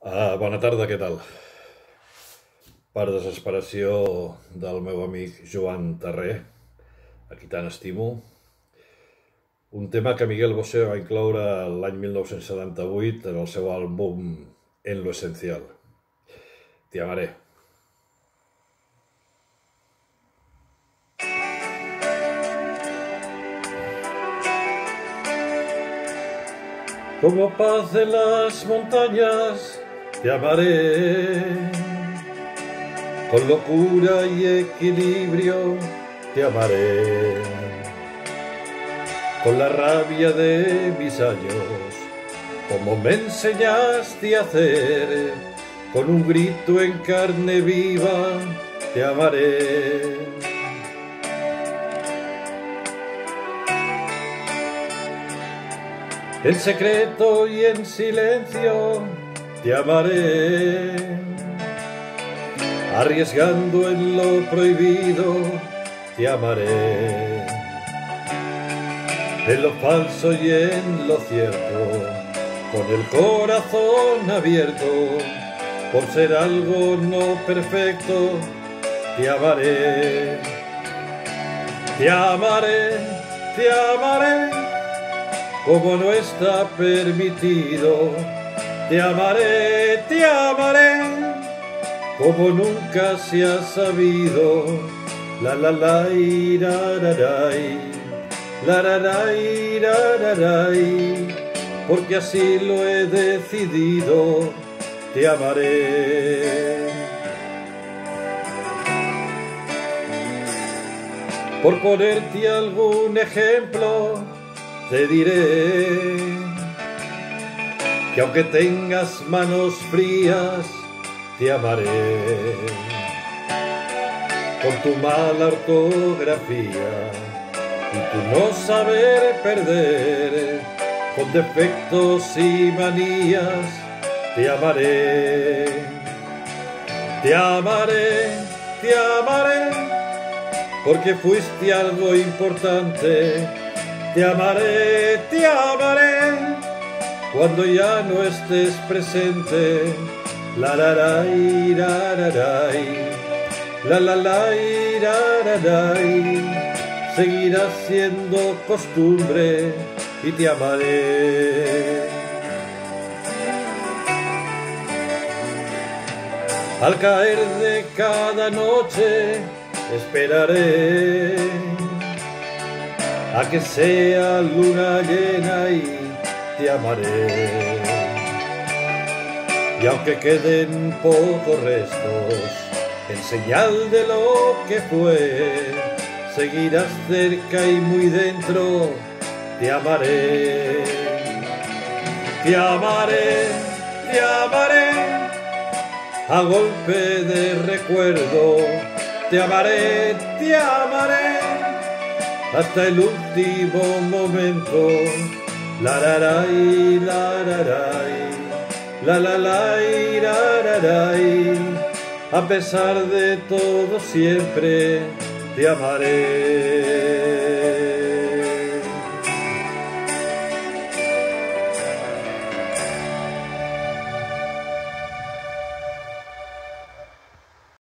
Bona tarda, què tal? Per desesperació del meu amic Joan Terré, a qui tant estimo, un tema que Miguel Bosé va incloure l'any 1978 en el seu àlbum En lo esencial. Te amaré. Como paz en las montañas, te amaré. Con locura y equilibrio, te amaré. Con la rabia de mis años, como me enseñaste a hacer, con un grito en carne viva, te amaré. En secreto y en silencio te amaré, arriesgando en lo prohibido te amaré, en lo falso y en lo cierto, con el corazón abierto, por ser algo no perfecto, te amaré, te amaré, te amaré. Como no está permitido, te amaré, como nunca se ha sabido. La la la la porque así lo he decidido, te amaré. Por ponerte algún ejemplo, te diré que aunque tengas manos frías, te amaré. Con tu mala ortografía y tu no saber perder, con defectos y manías, te amaré. Te amaré, te amaré, porque fuiste algo importante. Te amaré, cuando ya no estés presente. La la la la la la seguirás siendo costumbre y te amaré. Al caer de cada noche esperaré a que sea luna llena y te amaré. Y aunque queden pocos restos, en señal de lo que fue, seguirás cerca y muy dentro, te amaré. Te amaré, a golpe de recuerdo, te amaré, hasta el último momento. La la la la la la a pesar de todo siempre te amaré.